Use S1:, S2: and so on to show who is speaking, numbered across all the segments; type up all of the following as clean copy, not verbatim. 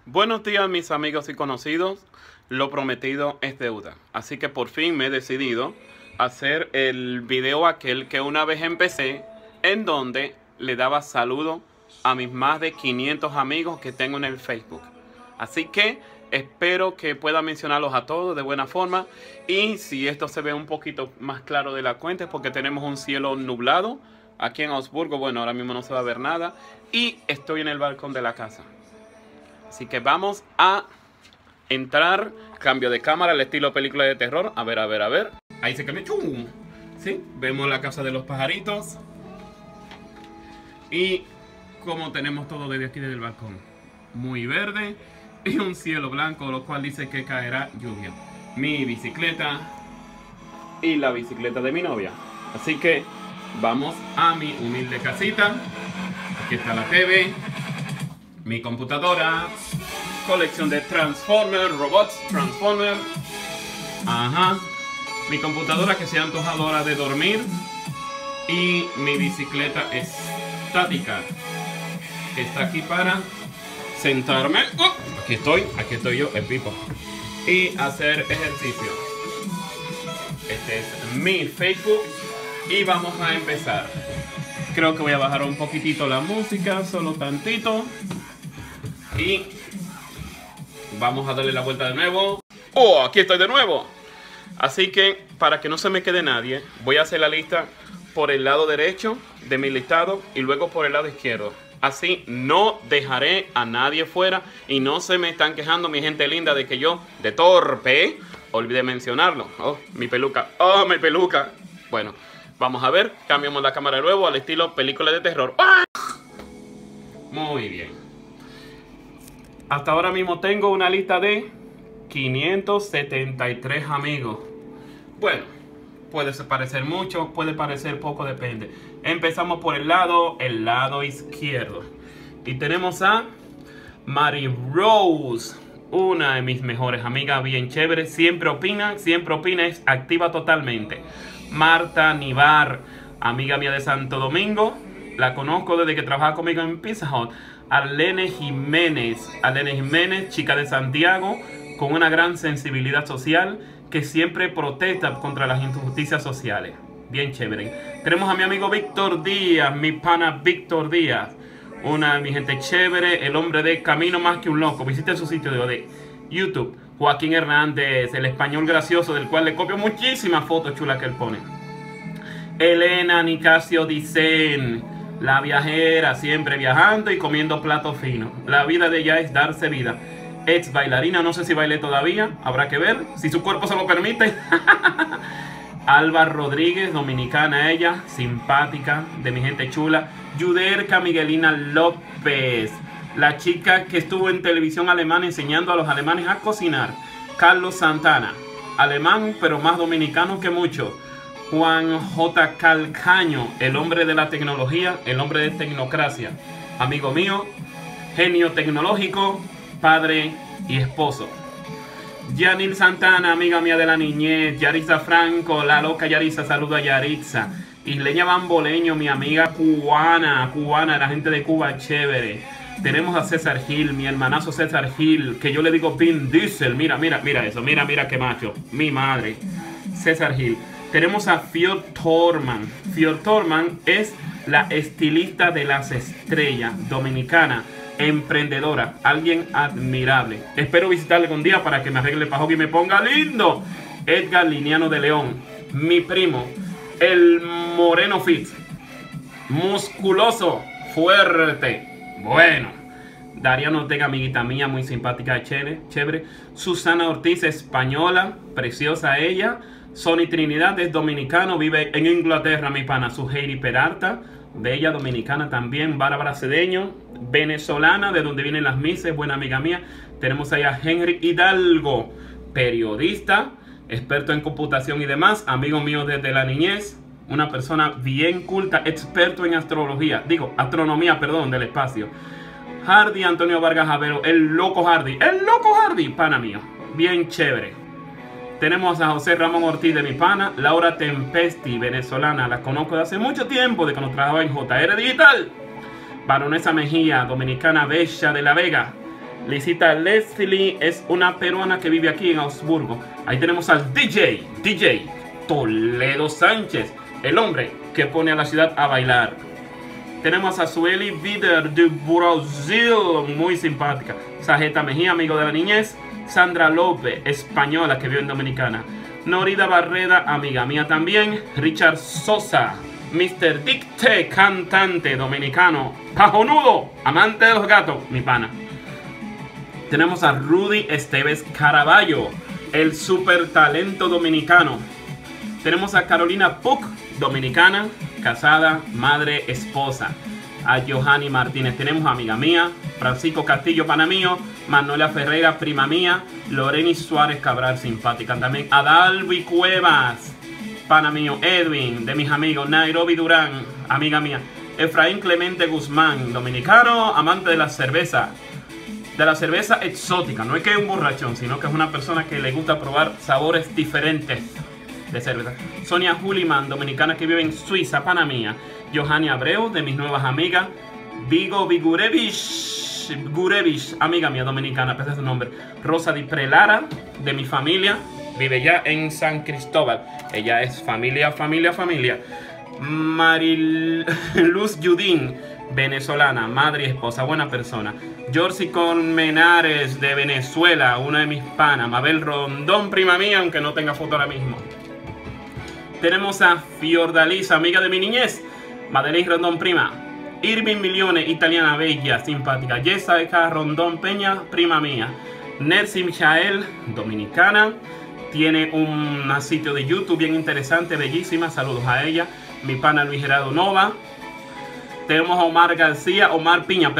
S1: Buenos días mis amigos y conocidos, lo prometido es deuda, así que por fin me he decidido a hacer el video aquel que una vez empecé, en donde le daba saludo a mis más de 500 amigos que tengo en el Facebook. Así que espero que pueda mencionarlos a todos de buena forma, y si esto se ve un poquito más claro de la cuenta es porque tenemos un cielo nublado aquí en Augsburgo. Bueno, ahora mismo no se va a ver nada y estoy en el balcón de la casa. Así que vamos a entrar. Cambio de cámara al estilo película de terror. A ver. Ahí se cambia. ¡Chum! ¿Sí? Vemos la casa de los pajaritos. Y como tenemos todo desde aquí, desde el balcón. Muy verde. Y un cielo blanco, lo cual dice que caerá lluvia. Mi bicicleta. Y la bicicleta de mi novia. Así que vamos a mi humilde casita. Aquí está la TV. Mi computadora, colección de Transformers, robots, Transformers. Ajá. Mi computadora que se ha antojado ahora de dormir. Y mi bicicleta estática, que está aquí para sentarme. Aquí estoy yo, el Pipo. Y hacer ejercicio. Este es mi Facebook. Y vamos a empezar. Creo que voy a bajar un poquitito la música, solo tantito. Y vamos a darle la vuelta de nuevo. ¡Oh! Aquí estoy de nuevo. Así que, para que no se me quede nadie, voy a hacer la lista por el lado derecho de mi listado y luego por el lado izquierdo. Así no dejaré a nadie fuera y no se me están quejando, mi gente linda, de que yo, de torpe, olvidé mencionarlo. ¡Oh, mi peluca! ¡Oh, mi peluca! Bueno, vamos a ver. Cambiamos la cámara de nuevo al estilo película de terror. ¡Ah! Muy bien. Hasta ahora mismo tengo una lista de 573 amigos. Bueno, puede parecer mucho, puede parecer poco, depende. Empezamos por el lado izquierdo. Y tenemos a Mary Rose, una de mis mejores amigas, bien chévere. Siempre opina, es activa totalmente. Marta Nivar, amiga mía de Santo Domingo. La conozco desde que trabajaba conmigo en Pizza Hut. Arlene Jiménez, chica de Santiago, con una gran sensibilidad social, que siempre protesta contra las injusticias sociales. Bien chévere. Tenemos a mi amigo Víctor Díaz, mi pana Víctor Díaz, una de mi gente chévere, el hombre de Camino Más Que Un Loco. Visite su sitio de YouTube. Joaquín Hernández, el español gracioso, del cual le copio muchísimas fotos chulas que él pone. Elena Nicasio Dicen, la viajera, siempre viajando y comiendo platos finos. La vida de ella es darse vida. Ex bailarina, no sé si bailé todavía, habrá que ver, si su cuerpo se lo permite. Alba Rodríguez, dominicana ella, simpática, de mi gente chula. Yuderka Miguelina López, la chica que estuvo en televisión alemana enseñando a los alemanes a cocinar. Carlos Santana, alemán pero más dominicano que mucho. Juan J. Calcaño, el hombre de la tecnología, el hombre de tecnocracia, amigo mío, genio tecnológico, padre y esposo. Yanil Santana, amiga mía de la niñez. Yaritza Franco, la loca Yaritza, saludo a Yaritza. Isleña Bamboleño, mi amiga cubana, la gente de Cuba, chévere. Tenemos a César Gil, mi hermanazo César Gil, que yo le digo Vin Diesel. Mira eso, mira qué macho, mi madre. César Gil. Tenemos a Fior Torman. Fior Torman es la estilista de las estrellas, dominicana, emprendedora, alguien admirable. Espero visitarle algún día para que me arregle el pajoque y me ponga lindo. Edgar Liniano de León, mi primo, el moreno fit, musculoso, fuerte, bueno. Dariana Ortega, amiguita mía, muy simpática, chévere. Susana Ortiz, española, preciosa ella. Sonny Trinidad es dominicano, vive en Inglaterra, mi pana. Suheiri Peralta, bella dominicana también. Bárbara Cedeño, venezolana, de donde vienen las mises, buena amiga mía. Tenemos allá a Henry Hidalgo, periodista, experto en computación y demás, amigo mío desde la niñez, una persona bien culta, experto en astronomía, del espacio. Hardy Antonio Vargas Javero, el loco Hardy, pana mío, bien chévere. Tenemos a José Ramón Ortiz, de mi pana. Laura Tempesti, venezolana, la conozco de hace mucho tiempo, de cuando trabajaba en JR Digital. Baronesa Mejía, dominicana bella de La Vega. Lisita Leslie es una peruana que vive aquí en Augsburgo. Ahí tenemos al DJ Toledo Sánchez, el hombre que pone a la ciudad a bailar. Tenemos a Sueli Vider de Brasil, muy simpática. Sajeta Mejía, amigo de la niñez. Sandra López, española que vive en Dominicana. Norida Barreda, amiga mía también. Richard Sosa, Mr. Dicte, cantante dominicano. Cajonudo, amante de los gatos, mi pana. Tenemos a Rudy Esteves Caraballo, el super talento dominicano. Tenemos a Carolina Puc, dominicana, casada, madre, esposa. A Johanny Martínez tenemos a amiga mía. Francisco Castillo, pana mío. Manuela Ferreira, prima mía. Loreni Suárez Cabral, simpática también. A Dalby Cuevas, pana mío. Edwin, de mis amigos. Nairobi Durán, amiga mía. Efraín Clemente Guzmán, dominicano, amante de la cerveza. De la cerveza exótica. No es que es un borrachón, sino que es una persona que le gusta probar sabores diferentes de cerveza. Sonia Juliman, dominicana que vive en Suiza, pana mía. Johanny Abreu, de mis nuevas amigas. Vigo Vigurevich, amiga mía dominicana, pese a su nombre. Rosa Di Prelara, de mi familia, vive ya en San Cristóbal. Ella es familia. Mariluz Judín, venezolana, madre y esposa, buena persona. Jorsi Colmenares, de Venezuela, una de mis panas. Mabel Rondón, prima mía, aunque no tenga foto ahora mismo. Tenemos a Fiordalisa, amiga de mi niñez. Madeleine Rondón, prima. Irving Milione, italiana, bella, simpática. Jessica Rondón Peña, prima mía. Nercy Michael, dominicana. Tiene un sitio de YouTube bien interesante, bellísima. Saludos a ella. Mi pana Luis Gerardo Nova. Tenemos a Omar Piña,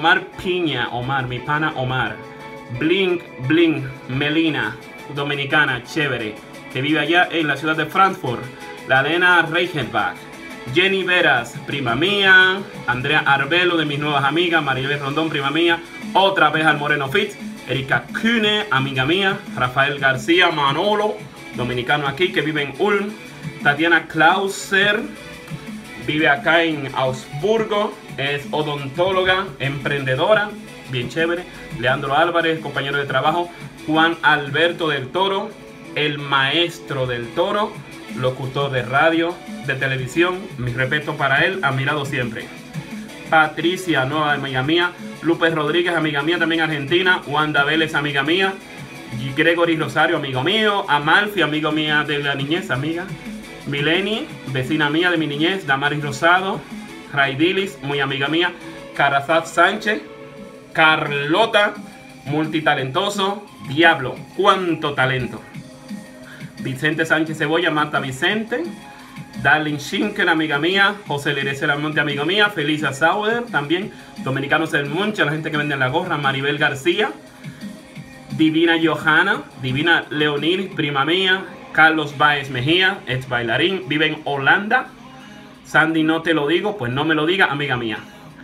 S1: mi pana Omar. Blink, Melina, dominicana, chévere, que vive allá en la ciudad de Frankfurt. La Elena Reichenbach. Jenny Veras, prima mía. Andrea Arbelo, de mis nuevas amigas. Maribel Rondón, prima mía. Otra vez al Moreno Fitz. Erika Kühne, amiga mía. Rafael García Manolo, dominicano aquí, que vive en Ulm. Tatiana Clauser, vive acá en Augsburgo. Es odontóloga, emprendedora, bien chévere. Leandro Álvarez, compañero de trabajo. Juan Alberto del Toro, el maestro del Toro, locutor de radio, de televisión. Mi respeto para él, admirado siempre. Patricia, nueva amiga mía. López Rodríguez, amiga mía, también argentina. Wanda Vélez, amiga mía. Gregory Rosario, amigo mío. Amalfi, amigo mía de la niñez, amiga. Mileni, vecina mía de mi niñez. Damaris Rosado. Raidilis, muy amiga mía. Carazat Sánchez. Carlota, multitalentoso. Diablo, cuánto talento. Vicente Sánchez Cebolla, Marta Vicente. Darling Schinkel, amiga mía. José Lerece Lamonte, amigo mía. Felisa Sauer, también. Dominicanos del Muncha, la gente que vende la gorra. Maribel García. Divina Johanna. Divina Leonil, prima mía. Carlos Baez Mejía, ex bailarín. Vive en Holanda. Sandy, no te lo digo, pues no me lo diga, amiga mía.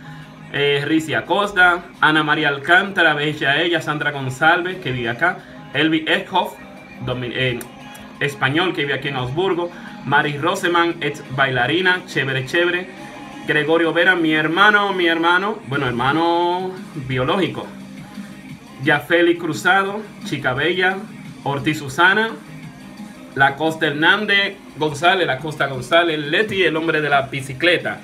S1: Ricia Costa. Ana María Alcántara, bella ella. Sandra González, que vive acá. Elvi Eckhoff, español, que vive aquí en Augsburgo. Mari Roseman, ex bailarina, chévere. Gregorio Vera, mi hermano, bueno, hermano biológico. Yafeli Cruzado, chica bella. Ortiz Susana. La Costa Hernández González, Leti, el hombre de la bicicleta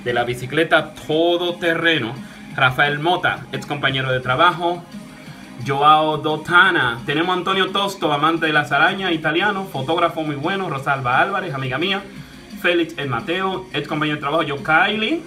S1: todoterreno. Rafael Mota, ex compañero de trabajo. Joao Dotana. Tenemos a Antonio Tosto, amante de las arañas, italiano, fotógrafo muy bueno. Rosalba Álvarez, amiga mía. Félix El Mateo, ex compañero de trabajo. Yo Kylie.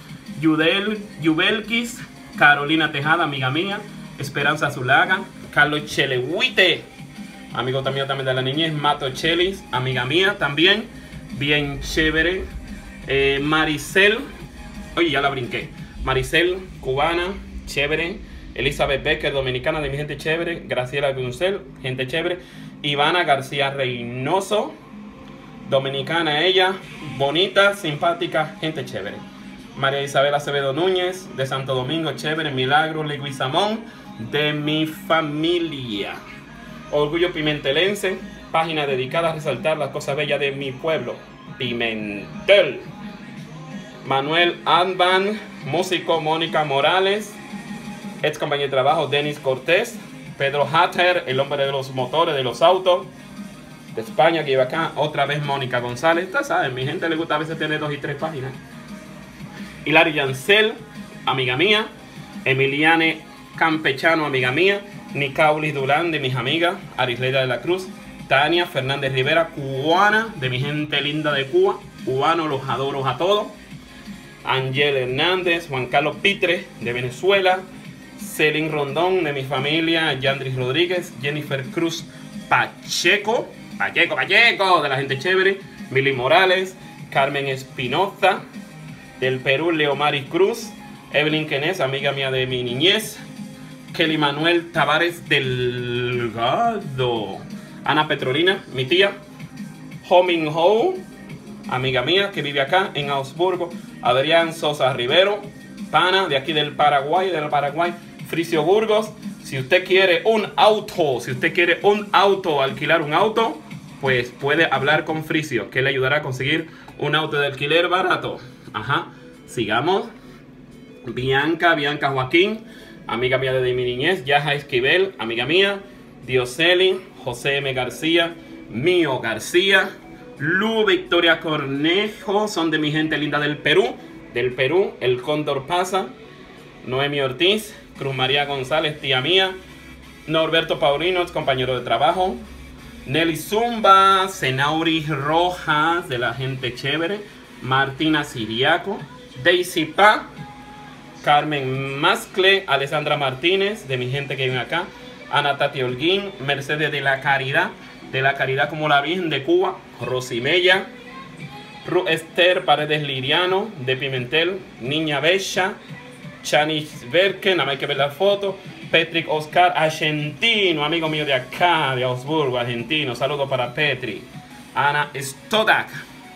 S1: Yubelkis. Carolina Tejada, amiga mía. Esperanza Zulaga. Carlos Chelehuite, amigo también de la niñez. Mato Chelis, amiga mía también, bien chévere. Maricel, oye, ya la brinqué. Maricel, cubana, chévere. Elizabeth Becker, dominicana, de mi gente chévere. Graciela Guncel, gente chévere. Ivana García Reynoso, dominicana ella, bonita, simpática, gente chévere. María Isabel Acevedo Núñez, de Santo Domingo, chévere. Milagro Leguizamón, de mi familia. Orgullo Pimentelense, página dedicada a resaltar las cosas bellas de mi pueblo, Pimentel. Manuel Advan, músico. Mónica Morales, ex compañero de trabajo Denis Cortés, Pedro Hatter, el hombre de los motores, de los autos, de España, que lleva acá. Otra vez Mónica González. Ustedes saben, mi gente le gusta a veces tener 2 y 3 páginas. Hilary Yancel, amiga mía. Emiliane Campechano, amiga mía. Nicaulis Durán, de mis amigas. Arisleida de la Cruz. Tania Fernández Rivera, cubana, de mi gente linda de Cuba. Cubano, los adoro a todos. Ángel Hernández, Juan Carlos Pitre, de Venezuela. Celín Rondón, de mi familia. Yandris Rodríguez, Jennifer Cruz Pacheco, de la gente chévere. Mili Morales, Carmen Espinoza, del Perú, Leomaris Cruz. Evelyn Quenés, amiga mía de mi niñez. Kelly Manuel Tavares Delgado. Ana Petrolina, mi tía. Ho Min Ho, amiga mía que vive acá en Augsburgo. Adrián Sosa Rivero, pana de aquí del Paraguay, Fricio Burgos. Si usted quiere un auto, alquilar un auto, pues puede hablar con Fricio, que le ayudará a conseguir un auto de alquiler barato. Ajá, sigamos. Bianca Joaquín, amiga mía de mi niñez. Yaja Esquivel, amiga mía. Dioseli, José M. García, Mío García. Lu Victoria Cornejo, son de mi gente linda del Perú. El Cóndor pasa. Noemi Ortiz, Cruz María González, tía mía. Norberto Paulino, compañero de trabajo. Nelly Zumba, Senauri Rojas, de la gente chévere. Martina Siriaco, Daisy Pa, Carmen Mascle, Alessandra Martínez, de mi gente que vive acá. Ana Tati Holguín, Mercedes de la Caridad como la Virgen de Cuba. Rosy Mella, Esther Paredes Liriano, de Pimentel. Niña Bella, Chanis Berken, nada más hay que ver la foto. Patrick Oscar, argentino, amigo mío de acá, de Augsburgo, argentino. Saludos para Petri. Ana Stodak,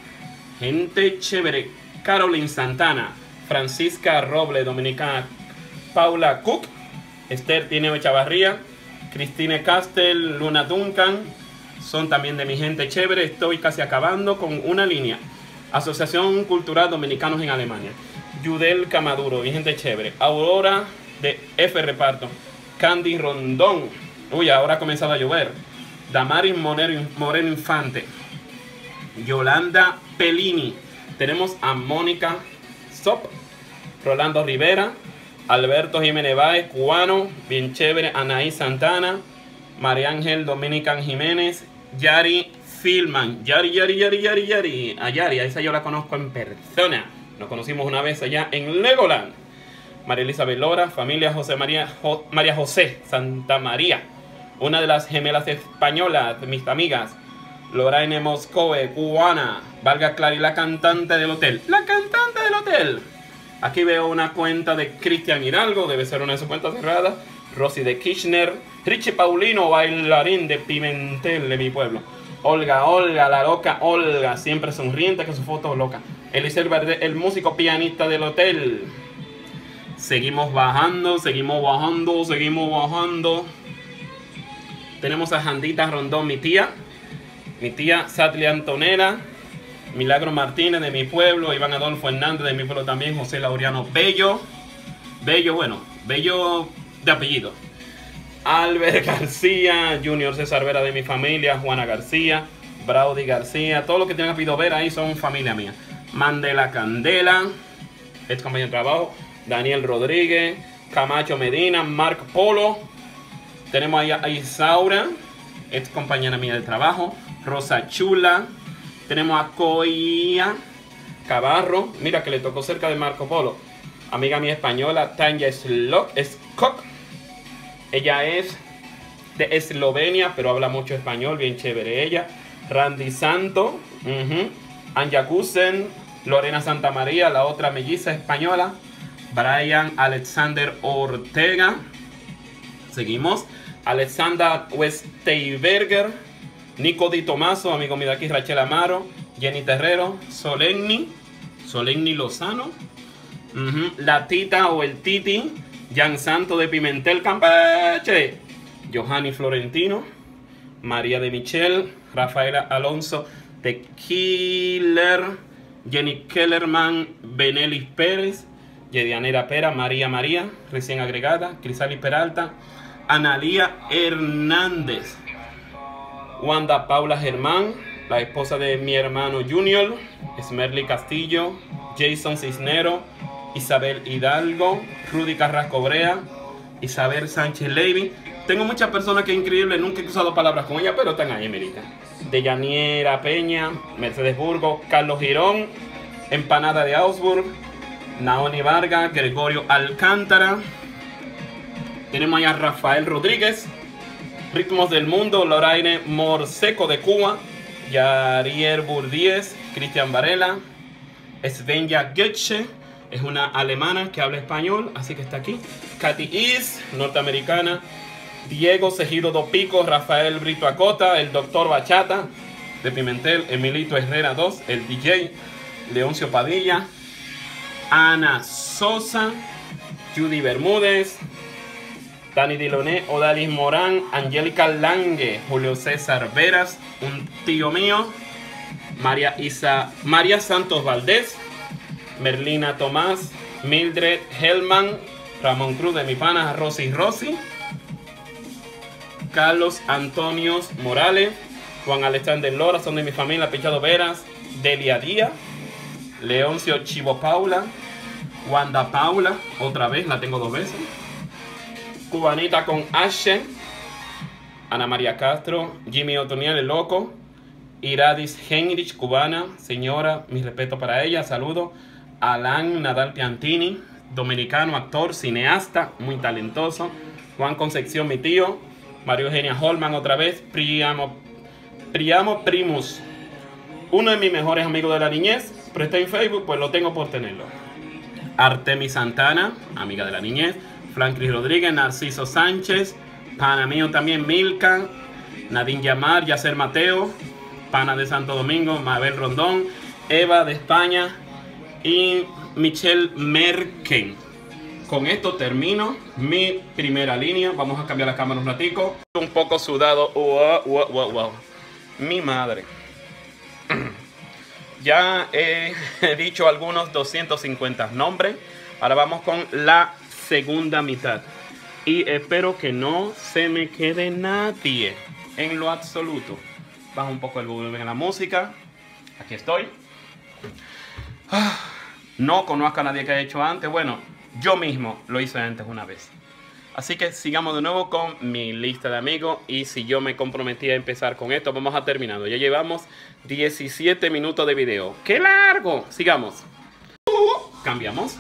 S1: gente chévere. Caroline Santana, Francisca Roble, dominicana. Paula Cook, Esther Tineo Chavarría, Christine Castel, Luna Duncan, son también de mi gente chévere. Estoy casi acabando con una línea. Asociación Cultural Dominicanos en Alemania. Yudel Camaduro, mi gente chévere. Aurora de F Reparto. Candy Rondón. Uy, ahora ha comenzado a llover. Damaris Moreno Infante. Yolanda Pellini. Tenemos a Mónica Sop. Rolando Rivera. Alberto Jiménez Báez, cubano, bien chévere. Anaí Santana. María Ángel Dominican Jiménez. Yari Filman. Yari. A Yari, a esa yo la conozco en persona. Nos conocimos una vez allá en Legoland. María Elizabeth Lora, familia María José Santa María. Una de las gemelas españolas, mis amigas. Lorraine Moscove, cubana. Valga Clary, la cantante del hotel. Aquí veo una cuenta de Cristian Hidalgo, debe ser una de sus cuentas cerradas. Rosy de Kirchner. Richie Paulino, bailarín de Pimentel, de mi pueblo. Olga, la loca Olga, siempre sonriente con su foto loca. Eliseo Verde, el músico pianista del hotel. Seguimos bajando. Tenemos a Jandita Rondón, mi tía Satli Antonella. Milagro Martínez, de mi pueblo. Iván Adolfo Hernández, de mi pueblo también. José Laureano Bello de apellido. Albert García, Junior César Vera, de mi familia. Juana García, Braudy García. Todos los que tienen apellido Vera ahí son familia mía. Mandela Candela, ex compañero de trabajo. Daniel Rodríguez, Camacho Medina, Marc Polo. Tenemos ahí a Isaura, ex compañera mía de trabajo. Rosa Chula. Tenemos a Coia Cabarro, mira que le tocó cerca de Marco Polo. Amiga mía española, Tanya Skok. Ella es de Eslovenia, pero habla mucho español, bien chévere ella. Randy Santo, Anja Kusen, Lorena Santa María, la otra melliza española. Brian Alexander Ortega. Seguimos. Alexander Westeiberger. Nico Di Tomaso, amigo mío de aquí. Rachel Amaro. Jenny Terrero. Solenni Lozano. La Tita o el Titi. Jan Santo de Pimentel, Campeche. Johanny Florentino. María de Michel. Rafaela Alonso de Killer. Jenny Kellerman. Benelis Pérez. Yedianera Pera, María María, recién agregada, Crisali Peralta, Analía Hernández, Wanda Paula Germán, la esposa de mi hermano Junior, Esmerly Castillo, Jason Cisnero, Isabel Hidalgo, Rudy Carrasco Brea, Isabel Sánchez Levy. Tengo muchas personas que es increíble, nunca he usado palabras con ella, pero están ahí, Merita. Deyaniera Peña, Mercedes Burgo, Carlos Girón, Empanada de Augsburg, Naoni Vargas, Gregorio Alcántara. Tenemos allá a Rafael Rodríguez, Ritmos del Mundo, Loraine Morseco de Cuba, Yarier Burdiez, Cristian Varela, Svenja Goetze, es una alemana que habla español, así que está aquí. Katy Is, norteamericana. Diego Segido Dopico, Rafael Brito Acota, el Doctor Bachata de Pimentel, Emilito Herrera 2, el DJ, Leoncio Padilla, Ana Sosa, Judy Bermúdez, Dani Diloné, Odalis Morán, Angélica Lange, Julio César Veras, un tío mío, María Santos Valdés, Merlina Tomás, Mildred Hellman, Ramón Cruz de mi pana, Rosy, Carlos Antonio Morales, Juan Alexander Lora, son de mi familia, Pichado Veras, Delia Díaz, Leoncio Chivo Paula, Wanda Paula, otra vez, la tengo 2 veces, Cubanita con Ashe, Ana María Castro, Jimmy Otoniel el Loco, Iradis Heinrich, cubana, señora, mi respeto para ella, saludo, Alan Nadal Piantini, dominicano, actor, cineasta, muy talentoso, Juan Concepción, mi tío, Mario Eugenia Holman otra vez, Priamo Primus, uno de mis mejores amigos de la niñez, pero está en Facebook, pues lo tengo por tenerlo. Artemis Santana, amiga de la niñez, Franklin Rodríguez, Narciso Sánchez, pana mío también Milka, Nadine Yamar, Yacer Mateo, pana de Santo Domingo, Mabel Rondón, Eva de España y Michelle Merken. Con esto termino mi primera línea. Vamos a cambiar la cámara un ratico. Un poco sudado. Wow. Mi madre. Ya he dicho algunos 250 nombres. Ahora vamos con la segunda mitad. Y espero que no se me quede nadie en lo absoluto. Bajo un poco el volumen de la música. Aquí estoy. No conozco a nadie que haya hecho antes. Bueno, yo mismo lo hice antes una vez. Así que sigamos de nuevo con mi lista de amigos. Y si yo me comprometí a empezar con esto, vamos a terminar. Ya llevamos 17 minutos de video. ¡Qué largo! Sigamos. Cambiamos.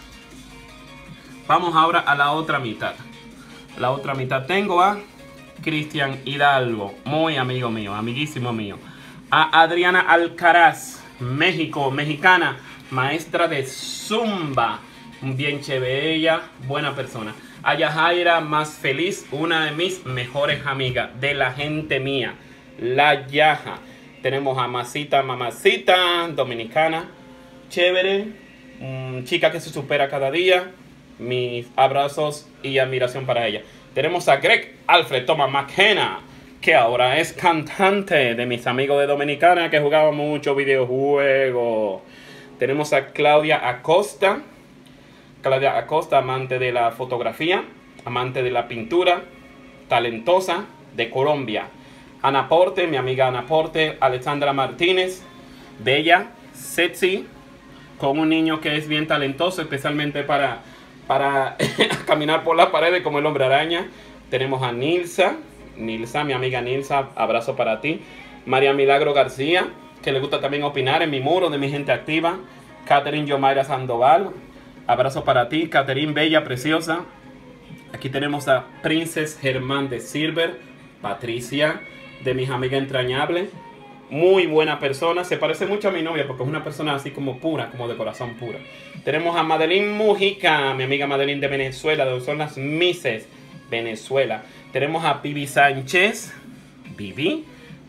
S1: Vamos ahora a la otra mitad. La otra mitad tengo a Cristian Hidalgo, muy amigo mío, amiguísimo mío. A Adriana Alcaraz, México, mexicana, maestra de Zumba. Bien chévere ella, buena persona. A Yajaira Más Feliz, una de mis mejores amigas, de la gente mía, la Yaja. Tenemos a Mamacita, dominicana, chévere, chica que se supera cada día. Mis abrazos y admiración para ella. Tenemos a Greg Alfred Thomas McKenna, que ahora es cantante de mis amigos de Dominicana, que jugaba mucho videojuegos. Tenemos a Claudia Acosta. Claudia Acosta, amante de la fotografía, amante de la pintura, talentosa, de Colombia. Ana Porte, mi amiga Ana Porte. Alexandra Martínez, bella, sexy, con un niño que es bien talentoso, especialmente para caminar por las paredes como el hombre araña. Tenemos a Nilsa, mi amiga Nilsa, abrazo para ti. María Milagro García, que le gusta también opinar en mi muro de mi gente activa. Catherine Yomaira Sandoval, abrazo para ti. Catherine Bella, preciosa. Aquí tenemos a Princess Germán de Silver. Patricia, de mis amigas entrañables. Muy buena persona, se parece mucho a mi novia porque es una persona así como pura, como de corazón pura. Tenemos a Madeline Mujica, mi amiga Madeline de Venezuela, donde son las Misses Venezuela. Tenemos a Vivi Sánchez, Vivi,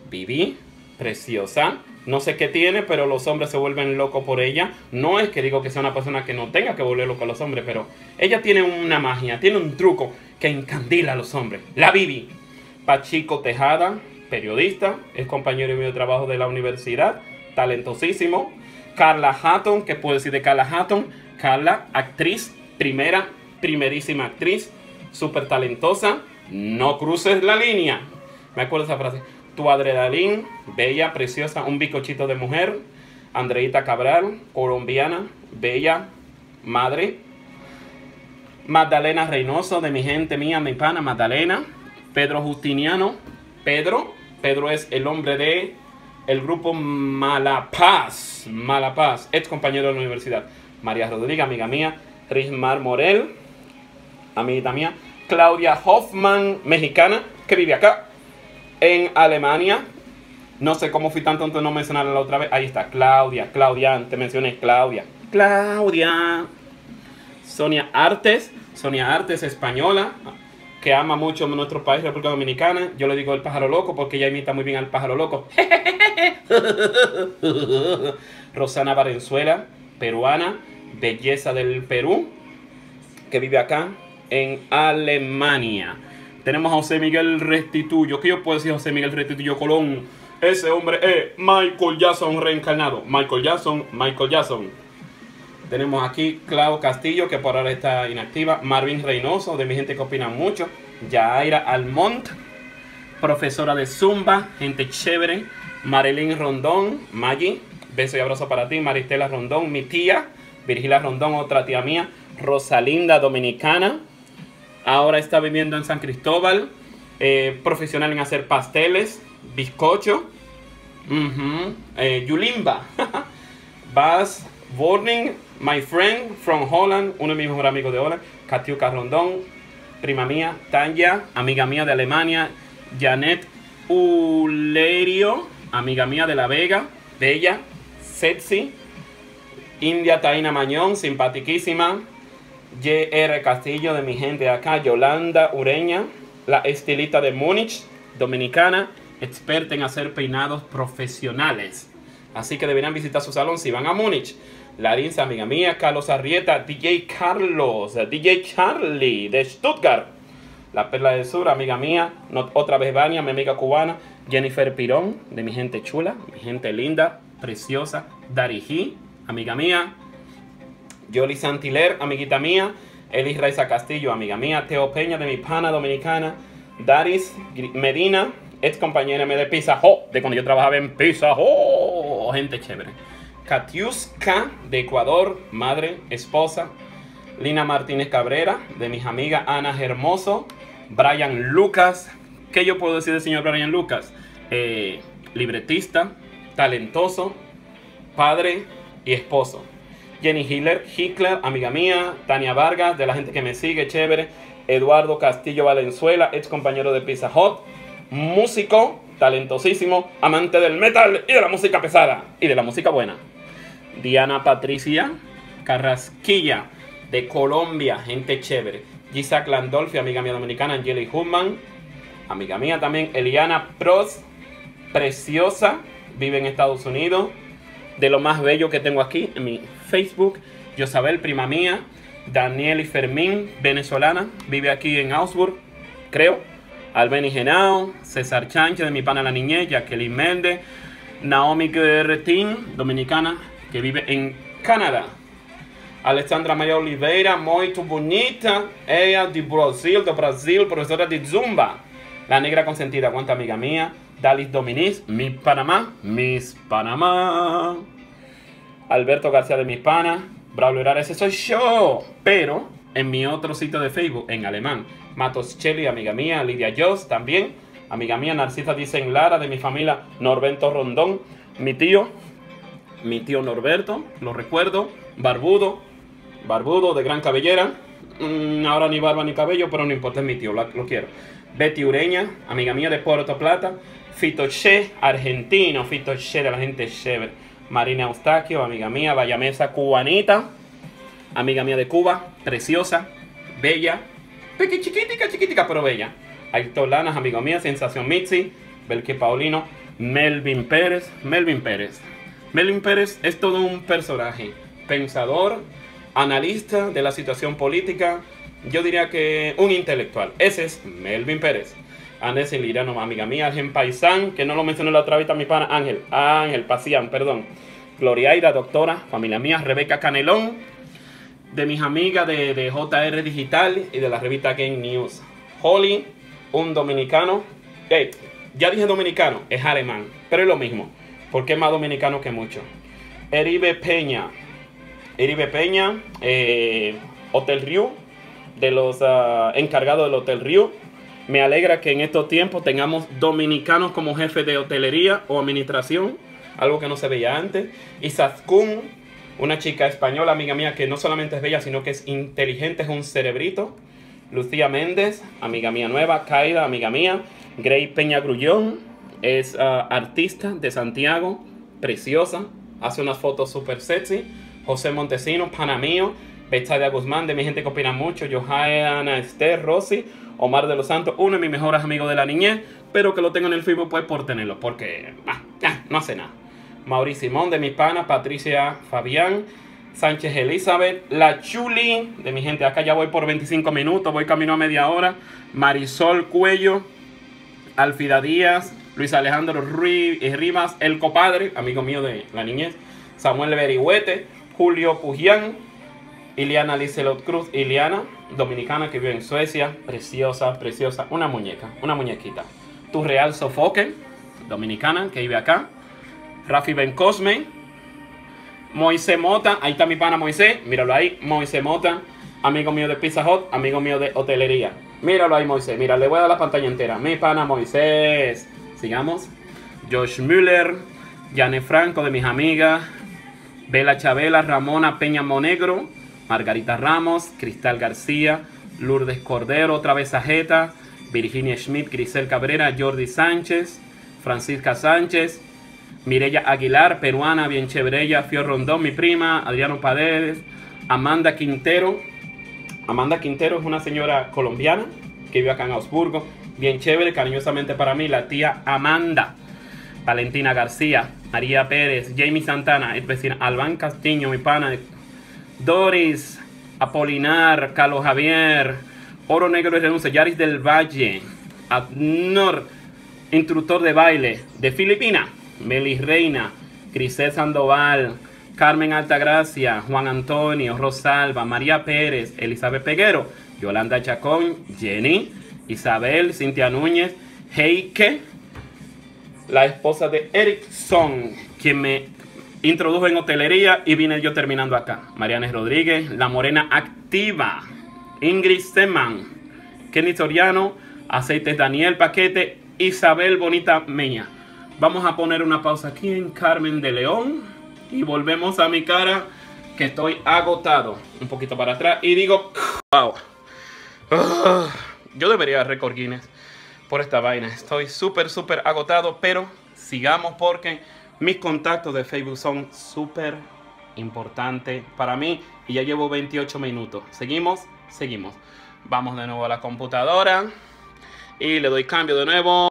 S1: preciosa. No sé qué tiene, pero los hombres se vuelven locos por ella. No es que digo que sea una persona que no tenga que volver loco a los hombres, pero ella tiene una magia, tiene un truco que encandila a los hombres. La Vivi. Pachico Tejada, periodista, es compañero mío de trabajo de la universidad, talentosísimo. Carla Hatton, ¿qué puedo decir de Carla Hatton? Carla, actriz, primerísima actriz, súper talentosa. No cruces la línea. Me acuerdo esa frase. Tu adrenalín, bella, preciosa, un bizcochito de mujer. Andreita Cabral, colombiana, bella, madre. Magdalena Reynoso, de mi gente mía, mi pana, Magdalena. Pedro Justiniano, Pedro es el hombre de el grupo Malapaz, ex compañero de la universidad. María Rodríguez, amiga mía. Rismar Morel, amiguita mía. Claudia Hoffman, mexicana, que vive acá en Alemania. No sé cómo fui tan tonto de no mencionarla la otra vez. Ahí está, Claudia, te mencioné, Claudia. Sonia Artes española, que ama mucho nuestro país, República Dominicana. Yo le digo el pájaro loco porque ella imita muy bien al pájaro loco. Rosana Valenzuela, peruana, belleza del Perú, que vive acá en Alemania. Tenemos a José Miguel Restituyo. ¿Qué yo puedo decir José Miguel Restituyo Colón? Ese hombre es Michael Jackson reencarnado. Michael Jackson. Tenemos aquí Clau Castillo, que por ahora está inactiva. Marvin Reynoso, de mi gente que opina mucho. Yaira Almont, profesora de Zumba, gente chévere. Marilyn Rondón, Maggie, beso y abrazo para ti. Maristela Rondón, mi tía. Virgilia Rondón, otra tía mía. Rosalinda, dominicana. Ahora está viviendo en San Cristóbal. Profesional en hacer pasteles, bizcocho. Yulimba. Bas Warning, my friend from Holland, uno de mis mejores amigos de Holland. Katiuka Rondón, prima mía. Tanya, amiga mía de Alemania. Janet Ulerio, amiga mía de La Vega, bella, sexy. India Taina Mañón, simpatiquísima. J.R. Castillo, de mi gente de acá. Yolanda Ureña, la estilista de Múnich, dominicana, experta en hacer peinados profesionales. Así que deberían visitar su salón si van a Múnich. Larissa, amiga mía. Carlos Arrieta, DJ Charlie de Stuttgart. La Perla del Sur, amiga mía. Otra vez Vania, mi amiga cubana. Jennifer Pirón, de mi gente chula, mi gente linda, preciosa. Dariji, amiga mía. Yoli Santiler, amiguita mía. Elis Raiza Castillo, amiga mía. Teo Peña, de mi pana dominicana. Daris Medina, ex compañera de Pizza Hut, de cuando yo trabajaba en Pizza Hut. Gente chévere. Katiuska, de Ecuador, madre, esposa. Lina Martínez Cabrera, de mis amigas Ana Hermoso. Brian Lucas. ¿Qué yo puedo decir del señor Brian Lucas? Libretista, talentoso, padre y esposo. Jenny Hitler, amiga mía. Tania Vargas, de la gente que me sigue, chévere. Eduardo Castillo Valenzuela, ex compañero de Pizza Hut. Músico, talentosísimo, amante del metal y de la música pesada y de la música buena. Diana Patricia Carrasquilla, de Colombia, gente chévere. Gisaac Landolfi, amiga mía dominicana. Angeli Human, amiga mía también. Eliana Pros, preciosa, vive en Estados Unidos. De lo más bello que tengo aquí en mi Facebook. Yosabel, prima mía. Daniel y Fermín, venezolana, vive aquí en Augsburg, creo. Albeni Genao, César Chanche, de mi pana la niñez. Jacqueline Méndez. Naomi Guerretín, dominicana, que vive en Canadá. Alexandra María Oliveira, muito bonita. Ella de Brasil, profesora de Zumba. La negra consentida, cuánta amiga mía. Dalis Dominiz, Miss Panamá. Alberto García, de Mis Panas. Braulio Herrera, ese soy yo. Pero en mi otro sitio de Facebook, en alemán. Matos Cheli, amiga mía. Lidia Joss, también. Amiga mía. Narcisa Dicen Lara, de mi familia. Norberto Rondón. Mi tío Norberto, lo recuerdo. Barbudo, de gran cabellera. Ahora ni barba ni cabello, pero no importa, es mi tío, lo quiero. Betty Ureña, amiga mía de Puerto Plata. Fitoche, argentino, Fitoche, de la gente chévere. Marina Eustaquio, amiga mía. Bayamesa, cubanita, amiga mía de Cuba, preciosa, bella, chiquitica, pero bella. Aitor Lanas, amiga mía. Sensación Mitzi, Belke Paulino. Melvin Pérez es todo un personaje, pensador, analista de la situación política. Yo diría que un intelectual. Ese es Melvin Pérez. Andrés Liriano, amiga mía. Ángel Paisán, que no lo mencioné la otra vez, a mi pana Ángel Pacián, perdón. Gloriaira, doctora, familia mía. Rebeca Canelón, de mis amigas de JR Digital y de la revista Game News. Holly, un dominicano. Ya dije dominicano, es alemán, pero es lo mismo, porque es más dominicano que mucho. Eribe Peña, Hotel Riu, de los encargados del Hotel Riu. Me alegra que en estos tiempos tengamos dominicanos como jefe de hotelería o administración, algo que no se veía antes. Isaskun, una chica española, amiga mía, que no solamente es bella, sino que es inteligente, es un cerebrito. Lucía Méndez, amiga mía nueva. Kaida, amiga mía. Grey Peña Grullón, es artista de Santiago, preciosa, hace unas fotos súper sexy. José Montesino, pana mío. Betsadia Guzmán, de mi gente que opina mucho. Johanna Esther Rossi. Omar de los Santos, uno de mis mejores amigos de la niñez, pero que lo tengo en el Facebook pues por tenerlo, porque no hace nada. Mauricio Simón, de mi pana. Patricia Fabián. Sánchez Elizabeth. La Chuli, de mi gente acá, ya voy por 25 minutos, voy camino a media hora. Marisol Cuello. Alfida Díaz. Luis Alejandro Rivas, el compadre, amigo mío de la niñez. Samuel Berihuete. Julio Pujián. Iliana Licelot Cruz. Iliana, dominicana que vive en Suecia. Preciosa, preciosa. Una muñeca, una muñequita. Tu Real Sofoque, dominicana que vive acá. Rafi Ben Cosme. Moisés Mota, ahí está mi pana Moisés. Míralo ahí, Moisés Mota. Amigo mío de Pizza Hut, amigo mío de hotelería. Míralo ahí, Moisés. Mira, le voy a dar la pantalla entera. Mi pana Moisés. Sigamos. Josh Müller. Yane Franco, de mis amigas. Bela Chabela, Ramona Peña Monegro. Margarita Ramos, Cristal García, Lourdes Cordero, otra vez Ajeta, Virginia Schmidt, Grisel Cabrera, Jordi Sánchez, Francisca Sánchez, Mireya Aguilar, peruana, bien chéverella, Fior Rondón, mi prima, Adriano Paredes, Amanda Quintero. Amanda Quintero es una señora colombiana que vive acá en Augsburgo, bien chévere, cariñosamente para mí, la tía Amanda. Valentina García, María Pérez, Jamie Santana, es vecina, Albán Castillo, mi pana, Doris, Apolinar, Carlos Javier, Oro Negro y Renuncia, Yaris del Valle, Adnor, instructor de baile de Filipina, Melis Reina, Crisel Sandoval, Carmen Altagracia, Juan Antonio, Rosalba, María Pérez, Elizabeth Peguero, Yolanda Chacón, Jenny, Isabel, Cintia Núñez, Heike, la esposa de Erickson, quien me introdujo en hotelería y vine yo terminando acá. Marianes Rodríguez, La Morena Activa, Ingrid Seman, Kenny Soriano, Aceites Daniel Paquete, Isabel Bonita Meña. Vamos a poner una pausa aquí en Carmen de León y volvemos a mi cara, que estoy agotado. Un poquito para atrás y digo, wow. Yo debería récord Guinness por esta vaina. Estoy súper agotado, pero sigamos porque mis contactos de Facebook son súper importantes para mí y ya llevo 28 minutos. Seguimos. Vamos de nuevo a la computadora y le doy cambio de nuevo.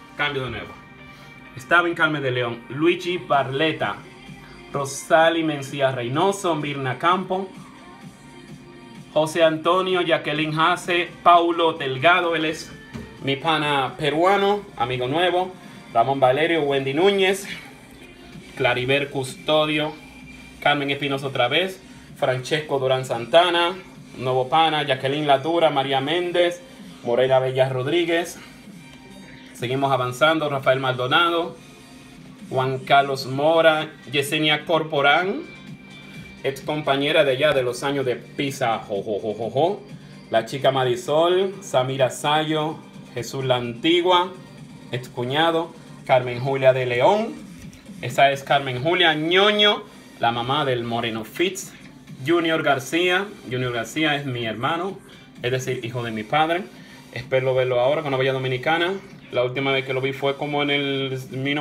S1: Estaba en Carmen de León. Luigi Barleta, Rosali Mencía Reynoso, Mirna Campo, José Antonio, Jacqueline Hace, Paulo Delgado, él es mi pana peruano, amigo nuevo. Ramón Valerio, Wendy Núñez, Claribel Custodio, Carmen Espinosa otra vez, Francesco Durán Santana, nuevo pana, Jacqueline Ladura, María Méndez, Morena Bella Rodríguez. Seguimos avanzando, Rafael Maldonado, Juan Carlos Mora, Yesenia Corporán, ex compañera de allá de los años de Pizza La Chica Marisol, Samira Sayo, Jesús La Antigua, ex cuñado, Carmen Julia de León. Esa es Carmen Julia Ñoño, la mamá del Moreno Fitz. Junior García es mi hermano, es decir, hijo de mi padre. Espero verlo ahora cuando vaya a Dominicana. La última vez que lo vi fue como en el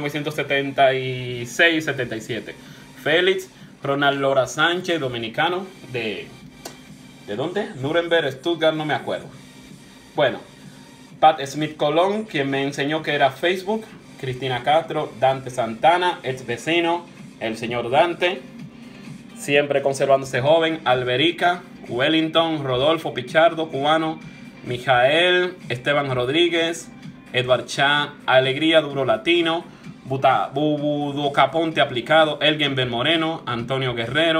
S1: 1976-77. Félix, Ronald Lora Sánchez, dominicano, ¿de dónde? Nuremberg, Stuttgart, no me acuerdo. Bueno, Pat Smith Colón, quien me enseñó que era Facebook. Cristina Castro, Dante Santana, ex vecino, el señor Dante, siempre conservándose joven. Alberica, Wellington, Rodolfo Pichardo, cubano, Mijael, Esteban Rodríguez, Edward Cha, Alegría Duro Latino, Budocaponte Aplicado, Elgin Ben Moreno, Antonio Guerrero,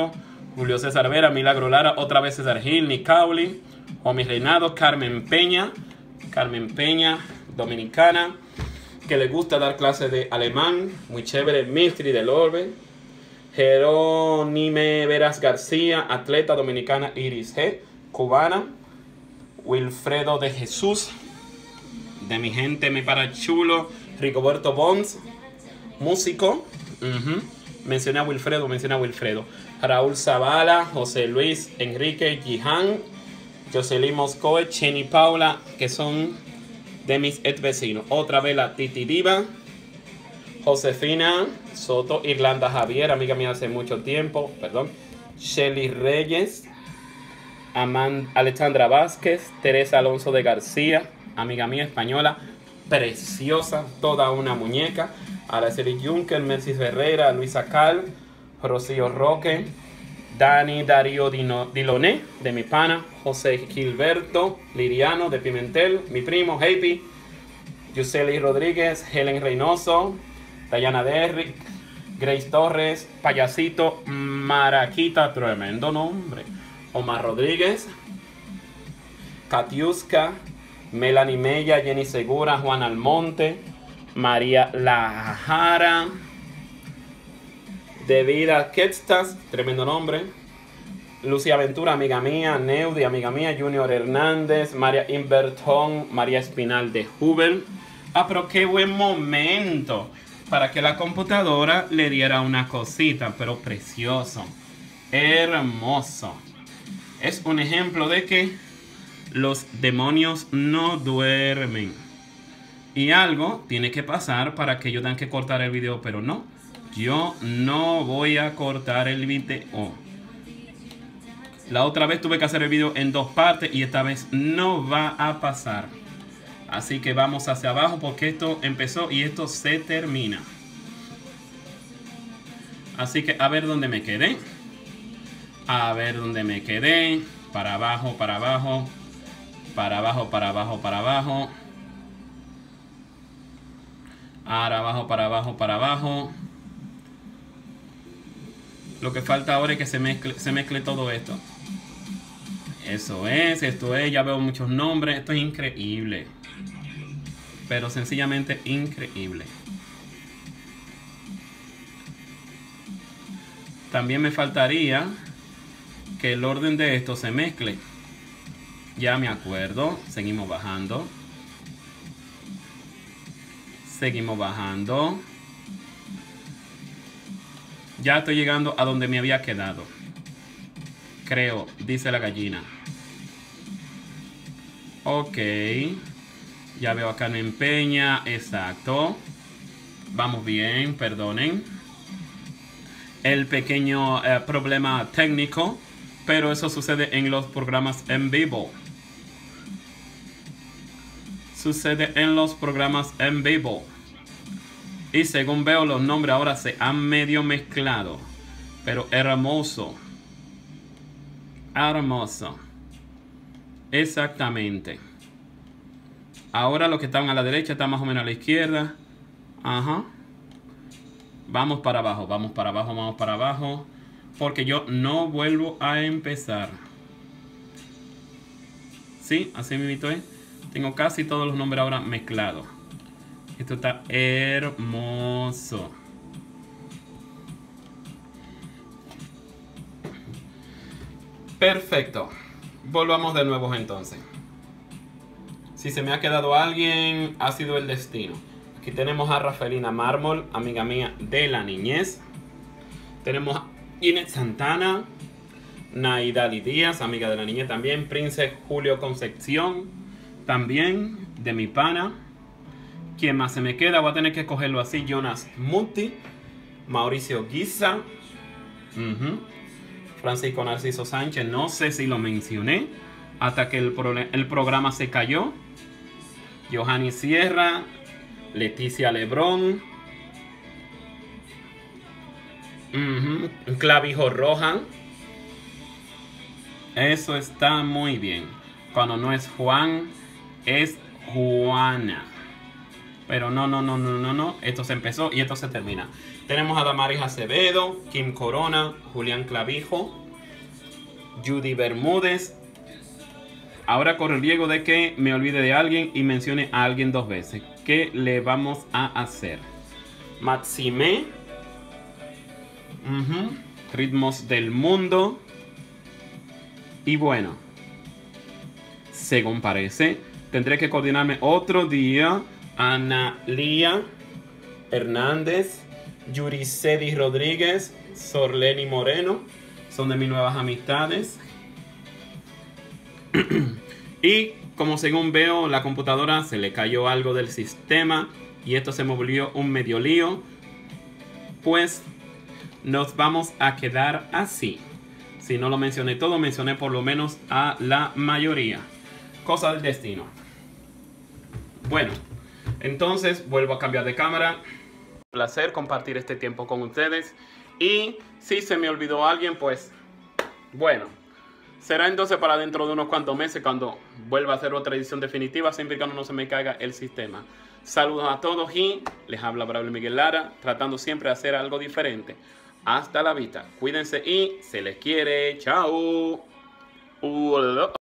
S1: Julio César Vera, Milagro Lara, otra vez César Gil, Nick Cowley, Omi Reinado, Carmen Peña, dominicana, que le gusta dar clases de alemán, muy chévere, Mistri del Orbe, Jerónime Veras García, atleta dominicana, Iris G, cubana, Wilfredo de Jesús, de mi gente, mi para chulo, Rigoberto Bons, músico, mencioné a Wilfredo, Raúl Zavala, José Luis Enrique Gihan, Jocelyn Moscoe, Cheni Paula, que son de mis ex vecinos. Otra vez la Titi Diva, Josefina Soto, Irlanda Javier, amiga mía hace mucho tiempo, Shelly Reyes, Alexandra Vázquez, Teresa Alonso de García, amiga mía española, preciosa, toda una muñeca, Araceli Juncker, Mercy Ferreira, Luisa Cal, Rocío Roque, Dani Darío Diloné, de mi pana, José Gilberto Liriano, de Pimentel, mi primo, Happy, Yuseli Rodríguez, Helen Reynoso, Dayana Derrick, Grace Torres, Payasito, Maraquita, tremendo nombre, Omar Rodríguez, Katiuska, Melanie Mella, Jenny Segura, Juan Almonte, María Lajara, Devida Quetstas, tremendo nombre, Lucia Ventura, amiga mía, Neudi, amiga mía, Junior Hernández, María Invertón, María Espinal de Hubel. Pero qué buen momento para que la computadora le diera una cosita, pero precioso, hermoso. Es un ejemplo de que los demonios no duermen. Y algo tiene que pasar para que yo tenga que cortar el video, pero no. Yo no voy a cortar el video. La otra vez tuve que hacer el video en 2 partes y esta vez no va a pasar. Así que vamos hacia abajo porque esto empezó y esto se termina. Así que a ver dónde me quedé. A ver dónde me quedé. Para abajo, para abajo. Para abajo, para abajo, para abajo. Ahora abajo, para abajo, para abajo. Lo que falta ahora es que se mezcle todo esto. Eso es, esto es. Ya veo muchos nombres. Esto es increíble. Pero sencillamente increíble. También me faltaría que el orden de esto se mezcle. Ya me acuerdo. Seguimos bajando. Seguimos bajando. Ya estoy llegando a donde me había quedado. Creo, dice la gallina. Ok. Ya veo a Carmen Peña. Exacto. Vamos bien, perdonen el pequeño problema técnico. Pero eso sucede en los programas en vivo. Sucede en los programas en vivo. Y según veo, los nombres ahora se han medio mezclado. Pero hermoso. Hermoso. Exactamente. Ahora los que están a la derecha están más o menos a la izquierda. Ajá. Vamos para abajo, vamos para abajo, vamos para abajo. Porque yo no vuelvo a empezar. Sí, así mismo es. Tengo casi todos los nombres ahora mezclados. Esto está hermoso. Perfecto. Volvamos de nuevo entonces. Si se me ha quedado alguien, ha sido el destino. Aquí tenemos a Rafaelina Mármol, amiga mía de la niñez. Tenemos a Inés Santana, Naidali Díaz, amiga de la niñez también. Prince Julio Concepción, también de mi pana. ¿Quién más se me queda? Voy a tener que cogerlo así. Jonas Muti, Mauricio Guisa, Francisco Narciso Sánchez. No sé si lo mencioné hasta que el programa se cayó. Johanny Sierra, Leticia Lebrón, Clavijo Roja. Eso está muy bien. Cuando no es Juan, es Juana. Pero no. Esto se empezó y esto se termina. Tenemos a Damaris Acevedo, Kim Corona, Julián Clavijo, Judy Bermúdez. Ahora corre el riesgo de que me olvide de alguien y mencione a alguien 2 veces. ¿Qué le vamos a hacer? Maxime. Ritmos del mundo. Y bueno, según parece, tendré que coordinarme otro día. Ana Lía Hernández, Yuricedi Rodríguez, Sorleni Moreno. Son de mis nuevas amistades. Y como según veo, la computadora se le cayó algo del sistema y esto se me volvió un medio lío, pues nos vamos a quedar así. Si no lo mencioné todo, mencioné por lo menos a la mayoría. Cosa del destino. Bueno, entonces vuelvo a cambiar de cámara. Un placer compartir este tiempo con ustedes. Y si se me olvidó alguien, pues bueno, será entonces para dentro de unos cuantos meses cuando vuelva a hacer otra edición definitiva, siempre que no se me caiga el sistema. Saludos a todos y les habla Braulio Miguel Lara, tratando siempre de hacer algo diferente. Hasta la vista. Cuídense y se les quiere. Chao.